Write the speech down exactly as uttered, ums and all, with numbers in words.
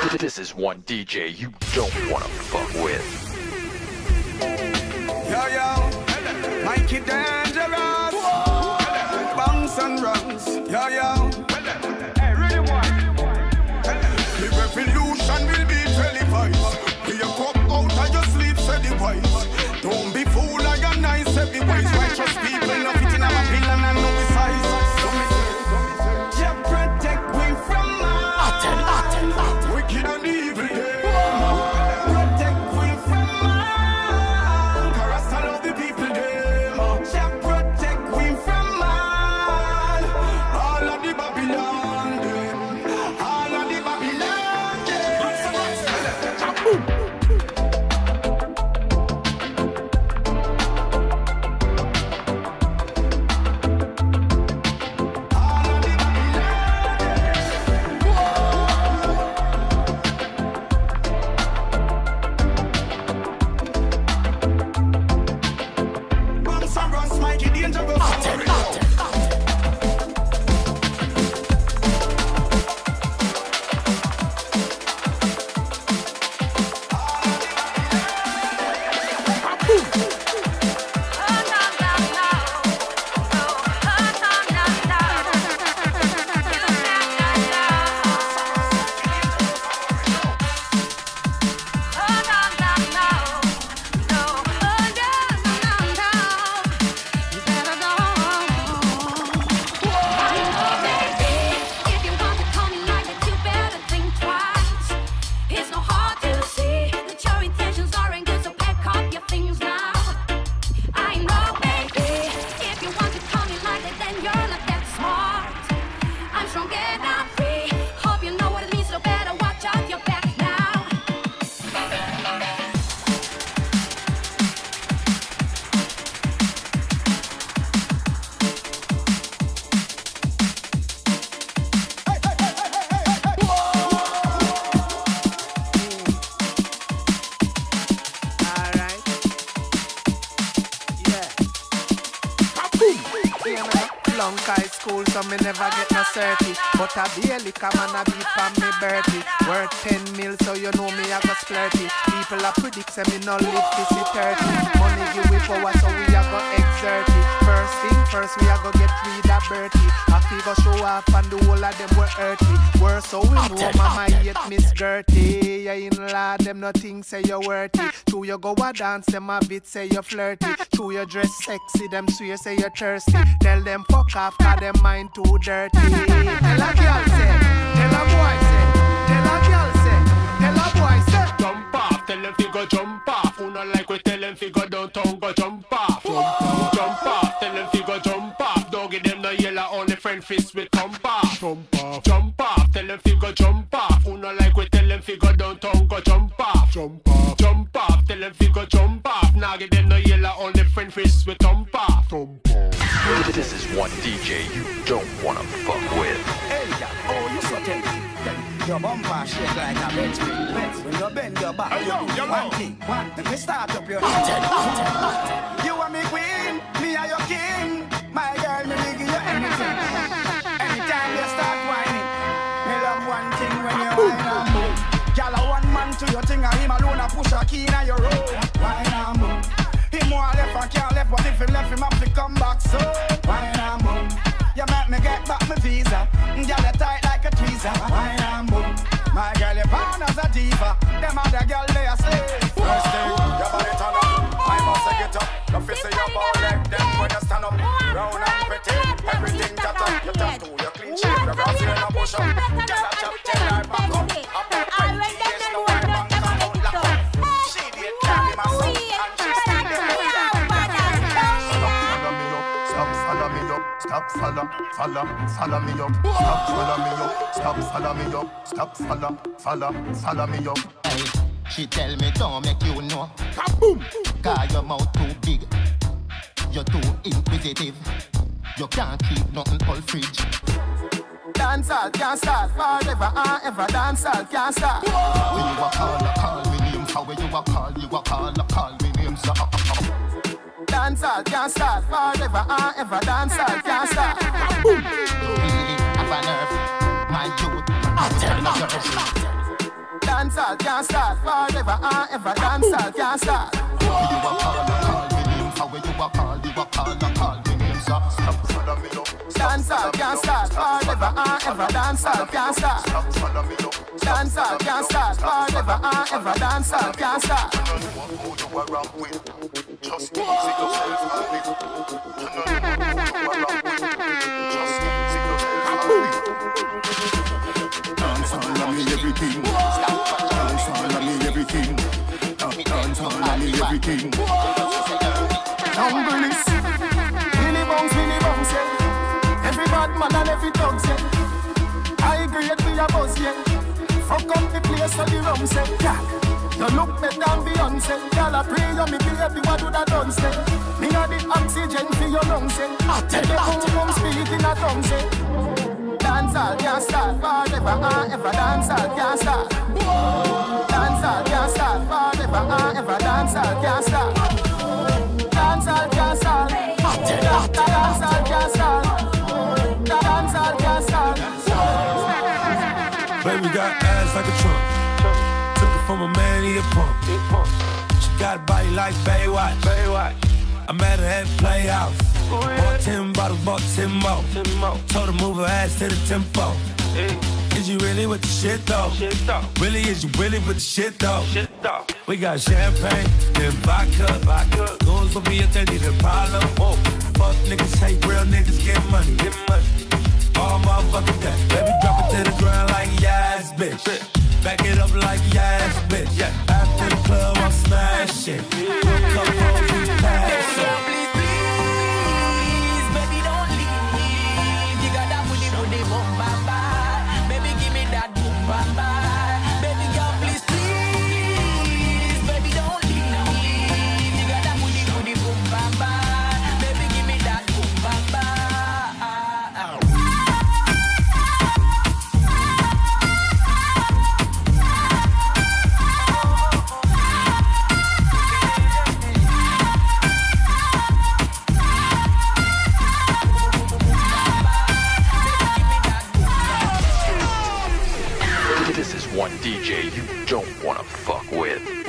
This is one D J you don't wanna fuck with. Yo yo, Mikey Dangerous, bounce and runs. Yo yo, hey, ready one. The revolution will be televised. We a come out of your sleep, say the wise. Don't be fool, I got nice every ways. Righteous people, no fit in our villain and no size. Just protect me from my wicked and evil day. Protect me from my caress all of the people there. Just protect me from my all of the Babylon there. All of the Babylon there. Me never get no thirty, but I barely come and I beat from me Bertie. Worth ten mil, so you know me I go splurty. People are predict say me no live to see thirty. Money give we power, so we a go exert it. First thing first, we a go get rid of Bertie. After go show off and the whole of them were earthy. Worse so we know mama hate Miss Gertie. You in-law them nothing say you worthy. True you go a dance, them a bit say you flirty. True you dress sexy, them swear say you thirsty. Tell them fuck off, cause them mind too dirty. Tell a girl say, tell a boy say, tell a girl say, tell a boy say. Jump off, tell them fi go jump off. Who not like we tell them fi go downtown, go jump off. Jump off, tell them fi go jump off. Don't give them no yellow, only friend fist with thump off. Jump off, jump off, tell them fi go jump off. Who not like we tell them fi go downtown, go jump off. Jump off, jump off, tell them fi go jump off. Now give them no yellow, only friend fist with thump off. Thump off. This is one D J you don't wanna fuck with. Hey, yeah. Oh, you so tempting. Your bumper shake like a bench spring. When you bend your back, you do one thing. Let me start up your head. You are me queen, me are your king. My girl, me will give you anything. Anytime you start whining, me love one thing when you whine and move. Y'all a one man to your thing, and him alone a push a key in your road. Whine and move. Him more left and can't left, but if him left him have to come back. So whine and move. You make me get back my visa. Girl, you tight like a tweezer. Whine and move. My girl, you born as a diva. Them other girl, they a slave. First thing, your body turn up. I must get up. Don't feel say your ball leg. Then when you stand up, round and pretty, everything tat up. You tattoo, you clean shape. Your girls in a push up. Girl, a chop, tell her back up. Up to twenty years, no one man come out lock up. She did carry my son, and she still there. Stop, follow me up. Stop, follow, follow, follow me up. Stop, follow me up. Stop, follow me up. Stop, follow, follow, follow me up. Hey, she tell me don't make you know. Kaboom! Cause your mouth too big. You're too inquisitive. You can't keep nothing all fridge. Dancehall can't start forever and ever. Dancehall can't start. When you a call, you call me names. How when you a call, you a call, you call me names. Dancehall can't start forever and ever. Dancehall can't start. Boom. Really have a nerve, my youth. I'm telling you. Dancehall can't start forever and ever. Dancehall can't start. You a call, a call me name. How you a call, you a call, a call me name. Stop, stop, follow me up. Dancehall can't start forever and ever. Dancehall can't start. Stop, follow me up. Dancehall can't start forever and ever. Dancehall can't start. You know who you are wrong with. Just easy yourself and live. You know who you are wrong with. Just easy yourself and live. Dancehall on me everything. Dancehall on me everything. Dancehall on me everything. Humbleness. Mini bounce, mini bounce, yeah. Every bad man and every dog, yeah. I agree with your boss, yeah. Fuck up the place so the rum, say, yeah. You look better than Beyonce. Y'all a pray you me baby, what do that done, say. Me a the oxygen for your lungs, say. Take the boom boom speak in a tongue, say. Dancehall can't start forever and ever. Dancehall can't start. Dancehall can't start forever and ever. Dancehall can't start. Dancehall can't start. Dancehall can't start. Dancehall can't start. Baby got ass like a trunk. Took it from a man, he a pump. She got a body like Baywatch. I met her at the Playhouse. Bought ten bottles, bought ten more. Told her move her ass to the tempo. Is you really with the shit though? Really, is you really with the shit though? We got champagne, then vodka. Goons will be if they need a problem. Fuck niggas hate real niggas get money. All motherfucking day. Baby drop it to the ground like yes, bitch. Back it up like yes, bitch. After the club, I'm smashing. Hook up, hoes, we passing. Please, please, baby, don't leave. You got that booty, booty, boom, bam, bam. Baby, give me that boom, bam, bam. Baby, girl, please, please, baby, don't leave. You got that booty, booty, boom, bam, bam. Baby, give me that boom, bam, bam. This is one D J you don't wanna fuck with.